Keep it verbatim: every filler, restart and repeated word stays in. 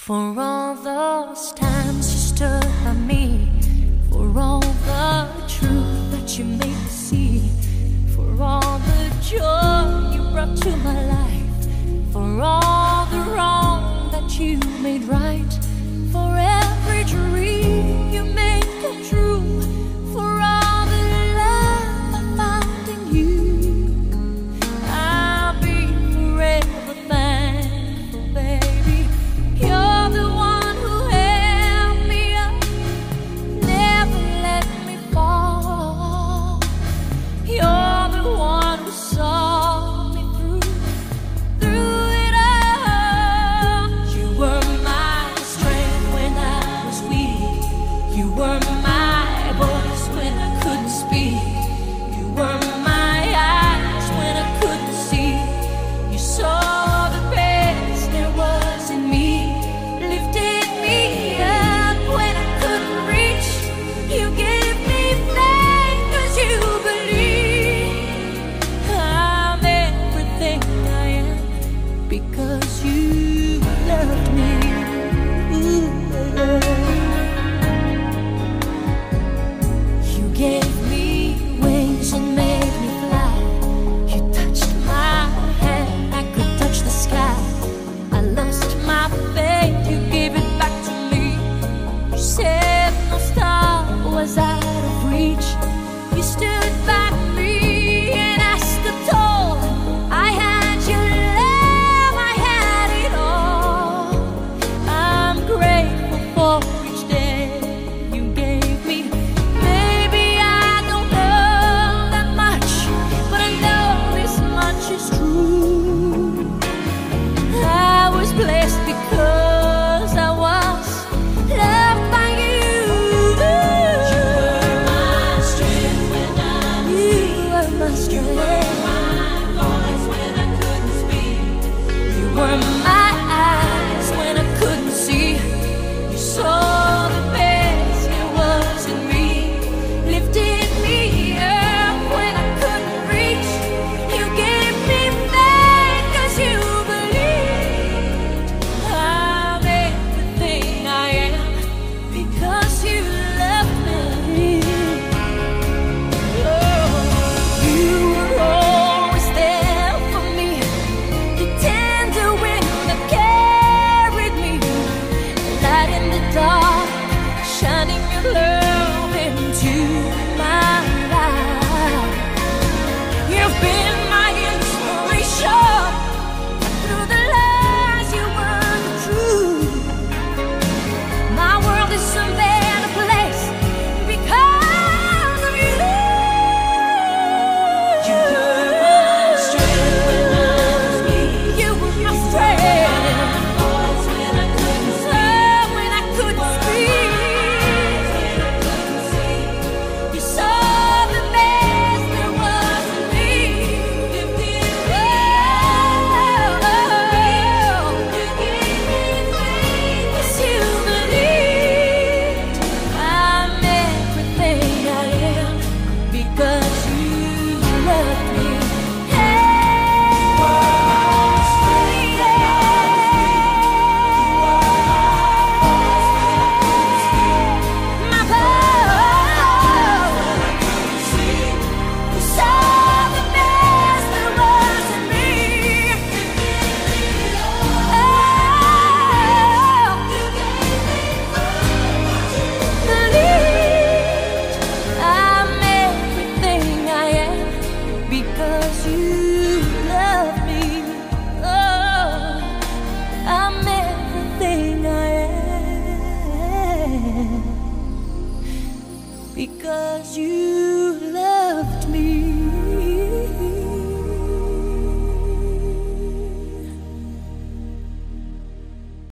For all those times you stood by me, for all the truth that you made me see, for all the joy you brought to my life, for all the wrong that you made right, for every dream you made come true, for all the love I found in you, I'll be forever thankful, baby. You're the one who held me up, never let me fall. You're the one who saw me through, through it all. You were my strength when I was weak. You were my voice when I couldn't speak. You were my eyes when I couldn't see. You saw the best there was in me, lifted me up when I couldn't reach. You gave me faith 'cause you believe I'm everything I am because